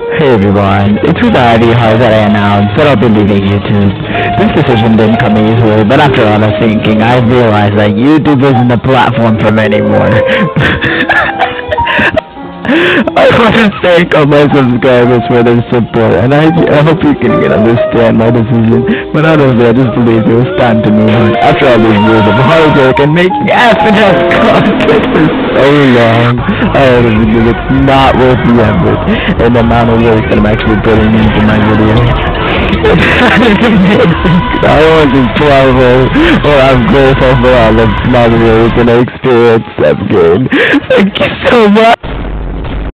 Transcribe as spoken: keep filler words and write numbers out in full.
Hey everyone, it's with the idea that I announced that I'll be leaving YouTube. This decision didn't come easily, but after all the thinking, I realized that YouTube isn't the platform for me anymore. I want to thank all my subscribers for their support, and I, I hope you can understand my decision, but honestly, I just believe it was time to move on. After all these years of hard work and making ass and ass content for so long, I honestly it's not worth the effort and the amount of work that I'm actually putting into my videos. I want to travel, or I'm grateful for all the small videos and experience I've gained. Thank you so much.